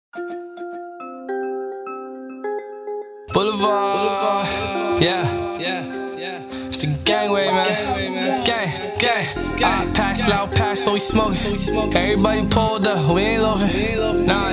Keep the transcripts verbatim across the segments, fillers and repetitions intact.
Boulevard, yeah, yeah, yeah. It's the gangway, man. Gang, gang. I pass, loud pass, so we smoking. Everybody pulled up, we ain't loafing. Nah,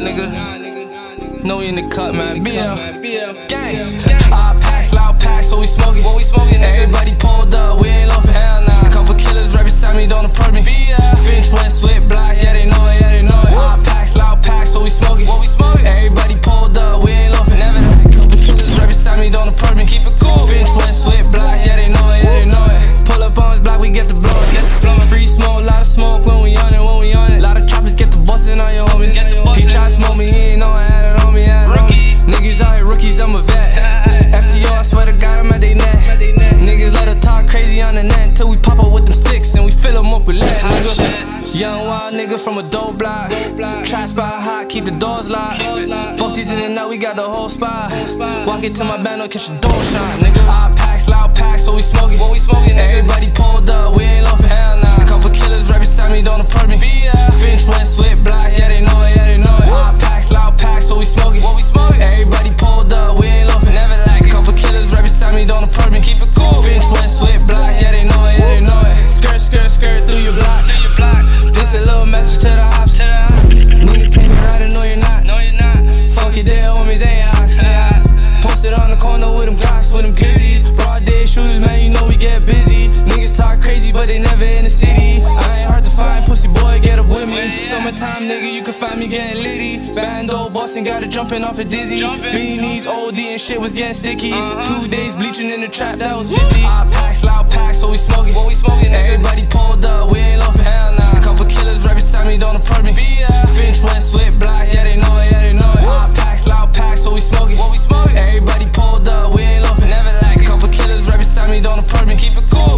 nigga. No, we in the cut, man. B L, gang. I pass, loud pass, so we smoking. Everybody pulled up, we ain't loafing. A couple killers right beside me, don't approach me. Finch went split block, yeah they know it, yeah they know it. I pass, loud pass, so we smoking. Everybody pulled up, we ain't loafing. Never like couple killers right beside me, don't approach me. Keep it cool. Finch went split block, yeah they know it, yeah they know it. Pull up on his block, we get the blow. Free smoke, lot of smoke when we on it, when we on it. Lot of choppers get the bustin' on your homies. He try to smoke me, he ain't know I had it on me, had it on me. Niggas out here rookies, I'm a vet. F T O, I swear to God, I'm at they neck. Niggas let her talk crazy on the net until we pop up with them sticks and we fill them up with lead, nigga. Young wild nigga from a dope block. Trap spot hot, keep the doors locked. Both these in and out, we got the whole spot. Walk into my band, I'll catch a door shot, nigga. I packs, loud packs, so we smoking. Everybody pulled up, we ain't loafing. Hell nah. A couple killers right beside me, don't approach me. Finch went split block, yeah they know it, yeah they know it. I packs, loud packs, so we smoking. Everybody pulled up, we ain't loafing. Never like a couple killers right beside me, don't approach me. Keep it cool. Finch went split block, yeah they know it, yeah they know it. Skirt, skirt, skirt through your block. This a little message to the ops. Niggas can't be riding, no you're not. Fuck your dead homies, ain't ox. Posted on the corner with them Glocks, with them kizzies. Broad day shooters, man, you know we get busy. Niggas talk crazy, but they never in the city. I ain't hard to find, pussy boy, get up with me. Summertime, nigga, you can find me getting litty. Bando, Boston, got it jumping off a dizzy. Beanies, O D and shit was getting sticky. Two days bleaching in the trap, that was fifty. I packs, loud packs, so we smoking. Everybody pulled up, we ain't loafing. Hell nah. A couple killers right beside me, don't approach me. Finch went split block, yeah they know it, yeah they know it. I packs, loud packs, so we smoking. Everybody pulled up, we ain't loafing. Never like a couple killers right beside me, don't approach me. Keep it cool.